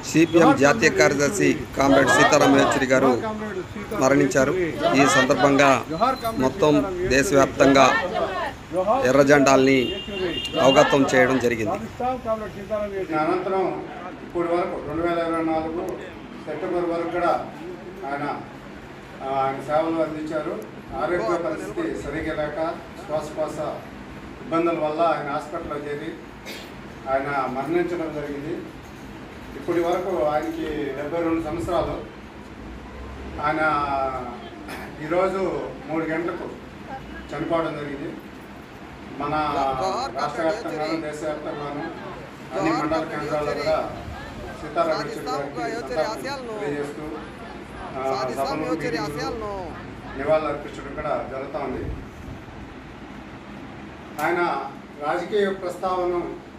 CPM జాతీయ కార్యదర్శి comrade Sitaram Yechury గారు మరణించారు. ఈ సందర్భంగా మొత్తం దేశవ్యాప్తంగా ఎర్ర జెండాల్ని అవగతం చేయడం జరిగింది. అనంతరం ఇప్పటి వరకు 2024 సెప్టెంబర్ వరకు కూడా ఆయన సేవలు అందించారు. ఆరోగ్య పరిస్థితి సరిగా లేక శ్వాసకోశ ఇబ్బందుల వల్ల ఆయన హాస్పిటల్లో చేరి ఆయన మరణించడం జరిగింది. ఇప్పటి వరకు ఆయనకి 72 సంవత్సరాలు. ఆయన ఈరోజు 3 గంటలకు చనిపోవడం జరిగింది. మన రాష్ట్ర వ్యాప్తంగాను దేశవ్యాప్తంగాను అన్ని మండల కేంద్రాల్లో కూడా సీతారాం యేచూరి గారికి తెలియజేస్తూ నివాళులు అర్పించడం కూడా జరుగుతూ ఉంది. ఆయన రాజకీయ ప్రస్తావన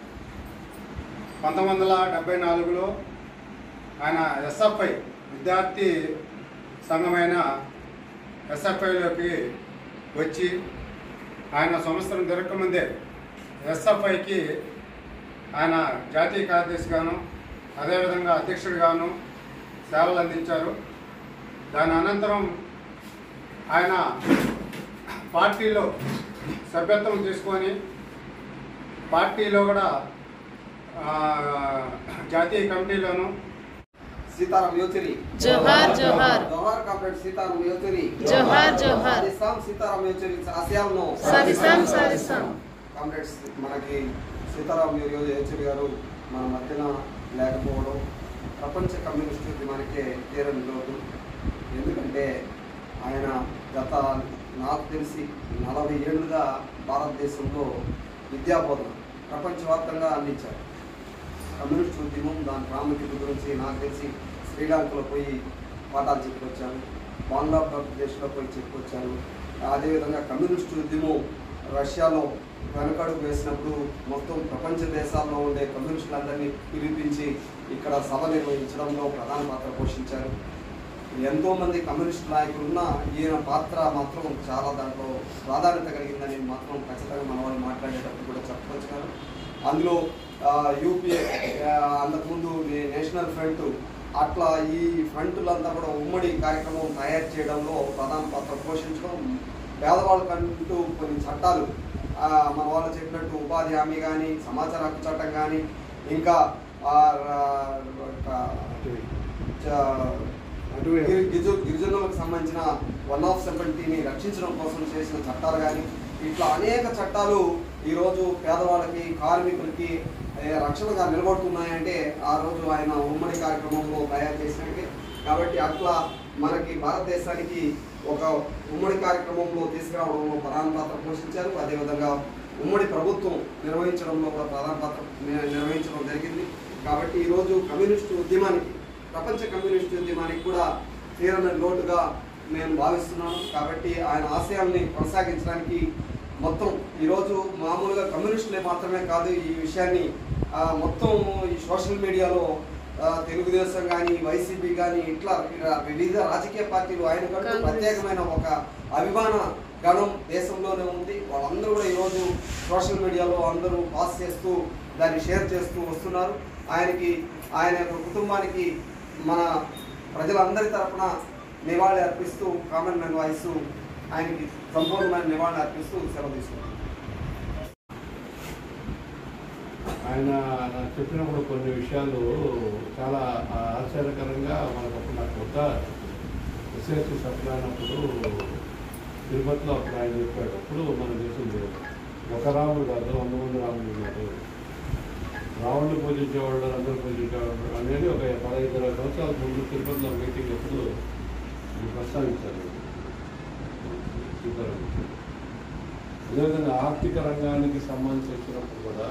1974లో ఆయన ఎస్ఎఫ్ఐ విద్యార్థి సంఘమైన ఎస్ఎఫ్ఐలోకి వచ్చి ఆయన సంవత్సరం తిరగకముందే ఎస్ఎఫ్ఐకి ఆయన జాతీయ కార్యదర్శిగాను అదేవిధంగా అధ్యక్షుడిగాను సేవలు అందించారు. దాని అనంతరం ఆయన పార్టీలో సభ్యత్వం తీసుకొని పార్టీలో కూడా జాతీయ కమిటీలోను సీతారాం యేచూరి జోహార్ జోహార్ జోహార్ కామ్రేడ్ సీతారాం యేచూరి జోహార్ జోహార్ సీతారాం యేచూరి ఆశయాలను సాధిస్తాం. కామ్రేడ్స్ మనకి సీతారాం యేచూరి గారు మన మధ్యన లేకపోవడం ప్రపంచ కమ్యూనిస్టు ఉద్యమానికే తీరని లోటు. ఎందుకంటే ఆయన గత నాకు తెలిసి 40 ఏళ్ళుగా భారతదేశంలో విద్యాబోధన ప్రపంచవ్యాప్తంగా అందించారు. కమ్యూనిస్టు ఉద్యమం దాని ప్రాముఖ్యత గురించి నాకు తెలిసి శ్రీలంకలో పోయి పాఠాలు చెప్పుకొచ్చాను, బంగ్లాదేశ్లో పోయి చెప్పుకొచ్చాను. అదేవిధంగా కమ్యూనిస్టు ఉద్యమం రష్యాలో వెనకడుగు వేసినప్పుడు మొత్తం ప్రపంచ దేశాల్లో ఉండే కమ్యూనిస్టులందరినీ పిలిపించి ఇక్కడ సభ నిర్వహించడంలో ప్రధాన పాత్ర పోషించారు. ఎంతోమంది కమ్యూనిస్ట్ నాయకులు ఉన్న ఈయన పాత్ర మాత్రం చాలా దాంట్లో ప్రాధాన్యత కలిగిందని మాత్రం ఖచ్చితంగా మన వాళ్ళు మాట్లాడేటప్పుడు కూడా చెప్పవచ్చు కదా. అందులో యూపీఏ అంతకుముందు నేషనల్ ఫ్రంట్ అట్లా ఈ ఫ్రంటులంతా కూడా ఉమ్మడి కార్యక్రమం తయారు చేయడంలో ప్రధాన పాత్ర పోషించడం, పేదవాళ్ళకంటూ కొన్ని చట్టాలు మన వాళ్ళు చెప్పినట్టు ఉపాధి హామీ కానీ సమాచార హక్కు చట్టం కానీ ఇంకా గిరిజనులకు సంబంధించిన 170ని రక్షించడం కోసం చేసిన చట్టాలు కానీ ఇట్లా అనేక చట్టాలు ఈరోజు పేదవాళ్ళకి కార్మికులకి రక్షణగా నిలబడుతున్నాయంటే ఆ రోజు ఆయన ఉమ్మడి కార్యక్రమంలో తయారు చేసినట్టే. కాబట్టి అట్లా మనకి భారతదేశానికి ఒక ఉమ్మడి కార్యక్రమంలో తీసుకురావడంలో ప్రధాన పాత్ర పోషించారు. అదేవిధంగా ఉమ్మడి ప్రభుత్వం నిర్వహించడంలో కూడా ప్రధాన పాత్ర నిర్వహించడం జరిగింది. కాబట్టి ఈరోజు కమ్యూనిస్టు ఉద్యమానికి ప్రపంచ కమ్యూనిస్టు ఉద్యమానికి కూడా తీరని లోటుగా నేను భావిస్తున్నాను. కాబట్టి ఆయన ఆశయాల్ని కొనసాగించడానికి మొత్తం ఈరోజు మామూలుగా కమ్యూనిస్టులే మాత్రమే కాదు, ఈ విషయాన్ని మొత్తం ఈ సోషల్ మీడియాలో తెలుగుదేశం కానీ వైసీపీ కానీ ఇట్లా వివిధ రాజకీయ పార్టీలు ఆయనకంటూ ప్రత్యేకమైన ఒక అభిమాన గణం దేశంలోనే ఉంది. వాళ్ళందరూ కూడా ఈరోజు సోషల్ మీడియాలో అందరూ పాస్ చేస్తూ దాన్ని షేర్ చేస్తూ వస్తున్నారు. ఆయన యొక్క కుటుంబానికి మన ప్రజలందరి తరఫున నివాళి అర్పిస్తూ కామన్ మ్యాన్ వాయిస్ ఆయనకి సంపూర్ణమైన నివాళి అర్పిస్తూ సెలవు తీసుకున్నాం. ఆయన చెప్పినప్పుడు కొన్ని విషయాలు చాలా ఆశ్చర్యకరంగా మనకు నాకు ఒక ఎస్ఎస్సి సభ్యులైనప్పుడు తిరుపతిలో అప్పుడు ఆయన చెప్పేటప్పుడు మనం చేసింది ఒక రాముడు కాదు 100 మంది రాముడు ఉన్నారు, రాముడిని పూజించేవాళ్ళు అందరూ పూజించేవాళ్ళు అనేది ఒక 15-20 సంవత్సరాల ముందు తిరుపతిలో మీటింగ్ ఎప్పుడు ప్రస్తావించారు సీతారాం. అదేవిధంగా ఆర్థిక రంగానికి సంబంధించి వచ్చినప్పుడు కూడా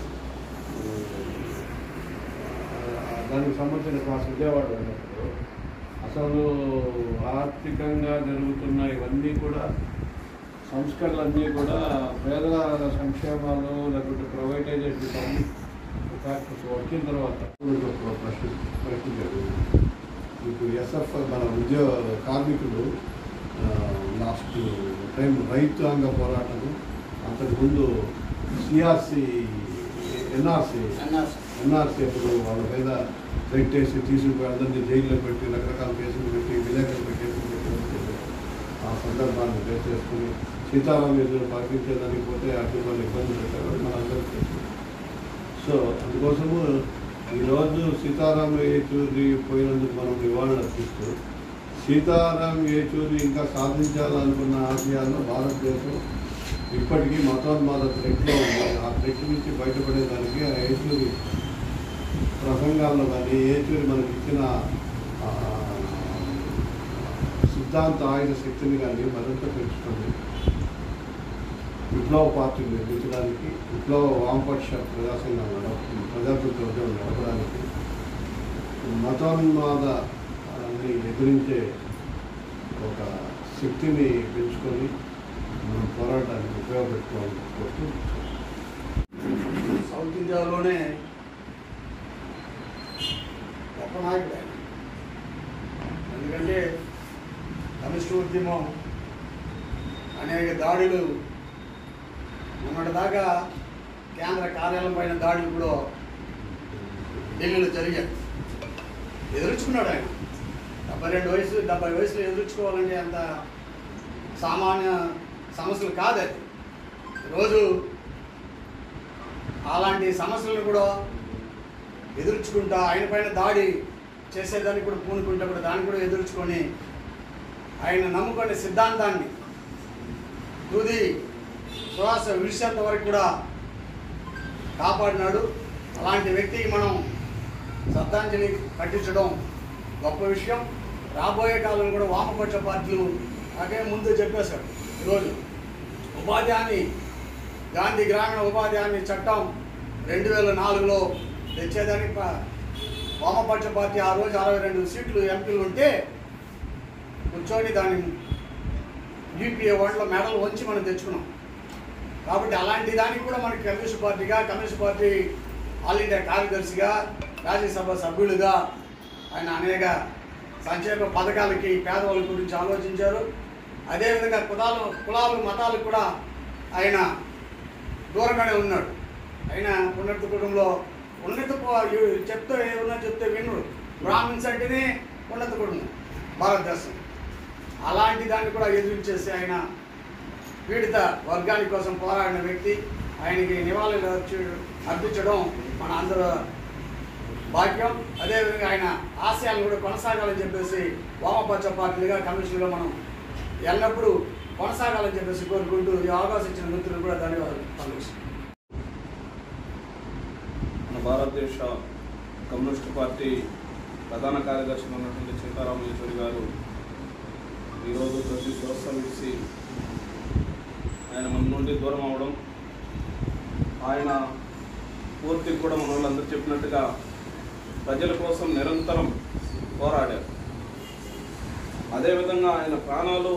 దానికి సంబంధించిన క్లాస్ విజయవాడ ఉన్నప్పుడు అసలు ఆర్థికంగా జరుగుతున్న ఇవన్నీ కూడా సంస్కరణలన్నీ కూడా పేదల సంక్షేమాలు లేకపోతే ప్రైవేటైజేషన్ ఫ్యాక్టర్స్ వచ్చిన తర్వాత ప్రశ్నించారు. ఇప్పుడు ఎస్ఎఫ్ మన ఉద్యోగ కార్మికులు లాస్ట్ టైం రైతాంగ పోరాటం, అంతకుముందు సిఆర్సి ఎన్ఆర్సీ అప్పుడు వాళ్ళ మీద పెట్టేసి తీసుకుపోయి అందరినీ జైల్లో పెట్టి రకరకాల కేసులు పెట్టి విలేకరుల కేసులు పెట్టి ఆ సందర్భాన్ని బేస్ చేసుకుని సీతారాం యేచూరి పాటించేదానికి పోతే అటు వాళ్ళు ఇబ్బంది పెట్టారు మనందరికీ తెలుసు. సో అందుకోసము ఈరోజు సీతారాం యేచూరి పోయినందుకు మనం నివాళులు అర్పిస్తూ సీతారాం యేచూరి ఇంకా సాధించాలనుకున్న ఆశయాల్లో భారతదేశం ఇప్పటికీ మతోన్మాద థ్రెట్లో ఉంది. ఆ థ్రెట్ నుంచి బయటపడేదానికి ఆ యేచూరి ప్రసంగాల్లో కానీ యేచూరి మనకి ఇచ్చిన సిద్ధాంత ఆయుధ శక్తిని కానీ మరింత పెంచుతుంది. విప్లవ పార్టీని నిర్మించడానికి, విప్లవ వామపక్ష ప్రజాసంఘం ప్రజాప్రభుత్వ ఉద్యమం నడపడానికి, మతోన్మాదాన్ని ఎదిరించే ఒక శక్తిని పెంచుకొని మనం పోరాటానికి ఉపయోగపెట్టుకోవాలని కోరుతూ సౌత్ ఇండియాలోనే గొప్ప నాయకుడు ఆయన. ఎందుకంటే కమ్యూనిస్టు ఉద్యమం అనేక దాడులు మొన్నటిదాకా కేంద్ర కార్యాలయం పైన దాడులు కూడా ఢిల్లీలో జరిగాయి. ఎదుర్చుకున్నాడు ఆయన. 70 వయసులో ఎదుర్చుకోవాలంటే అంత సామాన్య సమస్యలు కాదు అది. ఈరోజు అలాంటి సమస్యలను కూడా ఎదుర్చుకుంటా ఆయన పైన దాడి చేసేదానికి కూడా పూనుకుంటా కూడా దాన్ని కూడా ఎదుర్చుకొని ఆయన నమ్ముకునే సిద్ధాంతాన్ని తుది శ్వాస విడిచేంత వరకు కూడా కాపాడినాడు. అలాంటి వ్యక్తికి మనం శ్రద్ధాంజలి కట్టించడం గొప్ప విషయం. రాబోయే కాలంలో కూడా వామపక్ష పార్టీలు నాకే ముందు చెప్పేశాడు. ఈరోజు ఉపాధి హామీ గాంధీ గ్రామీణ ఉపాధి హామీ చట్టం 2004లో తెచ్చేదానికి వామపక్ష పార్టీ ఆ రోజు 62 సీట్లు ఎంపీలు ఉంటే కూర్చొని దాన్ని యూపీఏ ఓట్ల మెడల్ వంచి మనం తెచ్చుకున్నాం. కాబట్టి అలాంటి దానికి కూడా మనకి కమ్యూనిస్ట్ పార్టీ ఆల్ ఇండియా కార్యదర్శిగా, రాజ్యసభ సభ్యులుగా ఆయన అనేక సంక్షేమ పథకాలకి పేదవాళ్ళ గురించి ఆలోచించారు. అదేవిధంగా కులాలు మతాలకు కూడా ఆయన దూరంగానే ఉన్నాడు. ఆయన ఉన్నత కుటుంబంలో చెప్తే ఏమన్నా చెప్తే వినరు. బ్రాహ్మిన్స్ అంటేనే ఉన్నత కుటుంబం భారతదేశం. అలాంటి దాన్ని కూడా ఎదురించేసి ఆయన పీడిత వర్గాని కోసం పోరాడిన వ్యక్తి. ఆయనకి నివాళులు అర్పించడం మన అందరూ భాగ్యం. అదేవిధంగా ఆయన ఆశయాలను కూడా కొనసాగాలని చెప్పేసి వామపక్ష పార్టీలుగా కమ్యూనిస్టులుగా మనం ఎల్లప్పుడూ కొనసాగాలని చెప్పేసి కోరుకుంటూ ఈ అవకాశం ఇచ్చిన మిత్రులు కూడా ధన్యవాదాలు పలుకుతున్నాను. మన భారతదేశ కమ్యూనిస్టు పార్టీ ప్రధాన కార్యదర్శి ఉన్నటువంటి సీతారాం యేచూరి గారు ఈరోజు ప్రతి శ్వాస విడిచి ఆయన మన నుండి దూరం అవడం, ఆయన పూర్తి కూడా మన వాళ్ళందరూ చెప్పినట్టుగా ప్రజల కోసం నిరంతరం పోరాడారు. అదేవిధంగా ఆయన ప్రాణాలు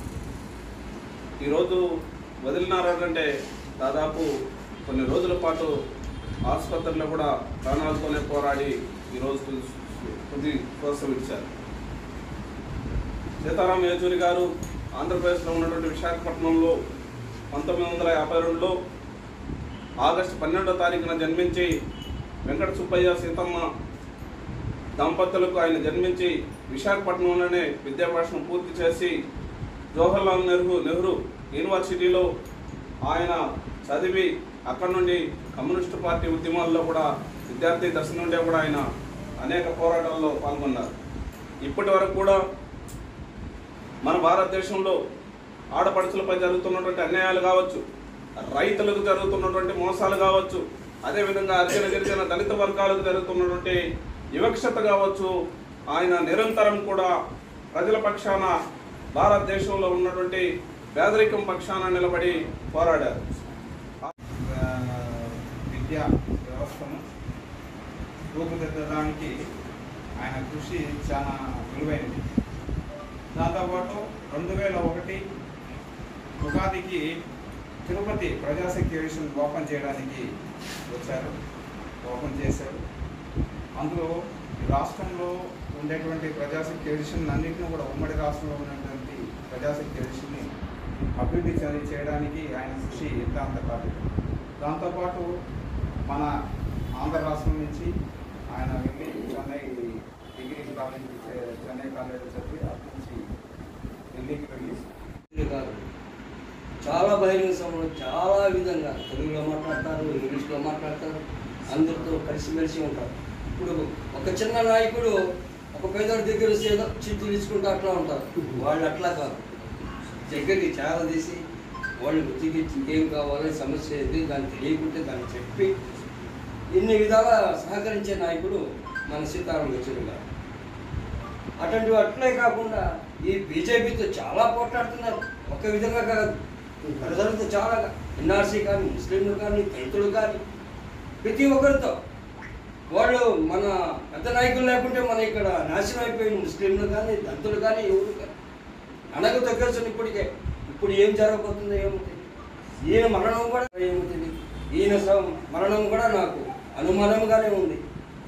ఈరోజు వదిలినారంటే దాదాపు కొన్ని రోజుల పాటు ఆసుపత్రిలో కూడా ప్రాణాలతోనే పోరాడి ఈరోజు తుది శ్వాస విడిచారు. సీతారాం యేచూరి గారు ఆంధ్రప్రదేశ్లో ఉన్నటువంటి విశాఖపట్నంలో 1952లో ఆగస్టు 12వ తారీఖున జన్మించి వెంకట సుబ్బయ్య సీతమ్మ దంపతులకు ఆయన జన్మించి విశాఖపట్నంలోనే విద్యాభ్యాసం పూర్తి చేసి జవహర్లాల్ నెహ్రూ యూనివర్సిటీలో ఆయన చదివి అక్కడ నుండి కమ్యూనిస్టు పార్టీ ఉద్యమాల్లో కూడా విద్యార్థి దశ నుండే కూడా ఆయన అనేక పోరాటాల్లో పాల్గొన్నారు. ఇప్పటి వరకు కూడా మన భారతదేశంలో ఆడపడుచులపై జరుగుతున్నటువంటి అన్యాయాలు కావచ్చు, రైతులకు జరుగుతున్నటువంటి మోసాలు కావచ్చు, అదేవిధంగా అర్జన గిరిజన దళిత వర్గాలకు జరుగుతున్నటువంటి వివక్షత కావచ్చు, ఆయన నిరంతరం కూడా ప్రజల పక్షాన భారతదేశంలో ఉన్నటువంటి పేదరికం పక్షాన నిలబడి పోరాడారు. విద్యా వ్యవస్థను రూపుదిద్దడానికి ఆయన కృషి చాలా విలువైనది. దాంతోపాటు 2001 ఉగాదికి తిరుపతి ప్రజాశక్తి ఎడిషన్ ఓపెన్ చేయడానికి వచ్చారు, ఓపెన్ చేశారు. అందులో రాష్ట్రంలో ఉండేటువంటి ప్రజాశక్తి ఎడిషన్ అన్నింటినీ కూడా ఉమ్మడి రాష్ట్రంలో ఉన్నటువంటి ప్రజాశక్తి ఎడిషన్ని అభివృద్ధి చేయడానికి ఆయన కృషి ఎంత అంత కాదు. దాంతోపాటు మన ఆంధ్ర రాష్ట్రం నుంచి ఆయన వెళ్ళి చెన్నై అనే కాలేజీలో చదివి అటు నుంచి ఢిల్లీకి వెళ్ళి కాదు, చాలా బహిరంగ సభలో చాలా విధంగా తెలుగులో మాట్లాడతారు, ఇంగ్లీష్లో మాట్లాడతారు, అందరితో కలిసిమెలిసి ఉంటారు. ఇప్పుడు ఒక చిన్న నాయకుడు ఒక పేదోడి దగ్గర ఏదో చిత్తు తీసుకుంటూ అట్లా ఉంటారు. వాళ్ళు అట్లా కాదు, దగ్గరికి చాలా తీసి వాళ్ళు ఉతికిచ్చి ఏం కావాలి, సమస్య ఏది, దాన్ని తెలియకుంటే దాన్ని చెప్పి ఇన్ని విధాలా సహకరించే నాయకుడు మన సీతారాం యేచూరి గారు. అట్లే కాకుండా ఈ బీజేపీతో చాలా పోట్లాడుతున్నారు. ఒక విధంగా కాదు, ప్రజలతో చాలా, ఎన్ఆర్సీ కానీ, ముస్లింలు కానీ, దళితులు కానీ, ప్రతి ఒక్కరితో. వాళ్ళు మన పెద్ద నాయకులు లేకుంటే మన ఇక్కడ నాశనం అయిపోయిన ముస్లింలు కానీ, దళితులు కానీ, ఎవరు కానీ అనకు దగ్గర ఇప్పటికే. ఇప్పుడు ఏం జరగబోతుందో ఏమవుతుంది, ఈయన మరణం కూడా ఏమవుతుంది, ఈయన మరణం కూడా నాకు అనుమానంగానే ఉంది.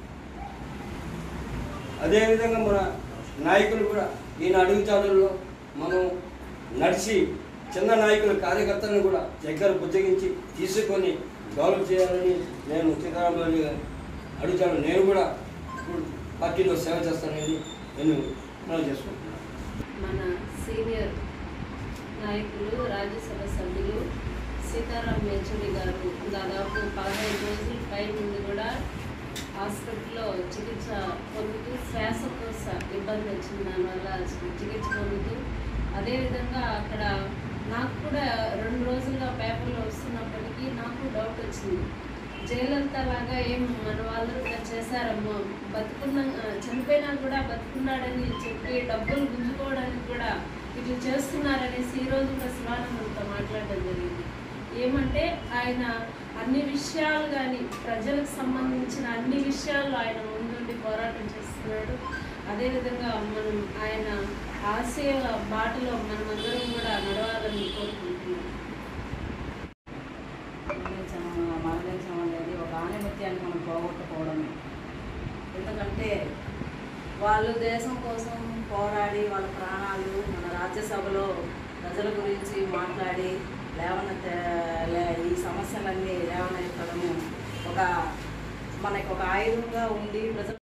అదేవిధంగా మన నాయకులు కూడా ఈయన అడుగుజాడల్లో మనం నడిచి చిన్న నాయకుల కార్యకర్తలను కూడా దగ్గర బుజ్జగించి తీసుకొని డెవలప్ చేయాలని నేను సీతారామరాజు గారు అడుగుతాను. నేను కూడా పార్టీలో సేవ చేస్తానని నేను మనం చేసుకుంటున్నాను. మన సీనియర్ నాయకులు, రాజ్యసభ సభ్యులు సీతారాం యేచూరి గారు దాదాపు 15 రోజుల పై నుండి కూడా హాస్పిటల్లో చికిత్స పొందుతూ శ్వాసకోశ ఇబ్బంది వచ్చింది, దానివల్ల చికిత్స పొందుతూ, అదేవిధంగా అక్కడ నాకు కూడా 2 రోజులుగా పేపర్లో వస్తున్నప్పటికీ నాకు డౌట్ వచ్చింది. జయలలిత లాగా ఏం మన వాళ్ళు ఇలా చేశారమ్మో, చనిపోయినా కూడా బతుకున్నాడని చెప్పి డబ్బులు గుంజుకోవడానికి కూడా ఇట్లా చేస్తున్నారనేసి ఈరోజు కూడా శివానందంతో మాట్లాడడం జరిగింది. ఏమంటే ఆయన అన్ని విషయాలు కానీ ప్రజలకు సంబంధించిన అన్ని విషయాల్లో ఆయన ముందుండి పోరాటం చేస్తున్నాడు. అదేవిధంగా మనం ఆయన ఆశయ బాటలో మనమందరం కూడా నడవాలని కోరుకుంటున్నాం. మరణించడం అనేది ఒక ఆణిముత్యాన్ని మనం పోగొట్టుకోవడమే. ఎందుకంటే వాళ్ళు దేశం కోసం పోరాడి వాళ్ళ ప్రాణాలు మన రాజ్యసభలో ప్రజల గురించి మాట్లాడి ఈ సమస్యలన్నీ లేవనెత్తడము మనకు ఒక ఆయుధంగా ఉండి ప్రజలు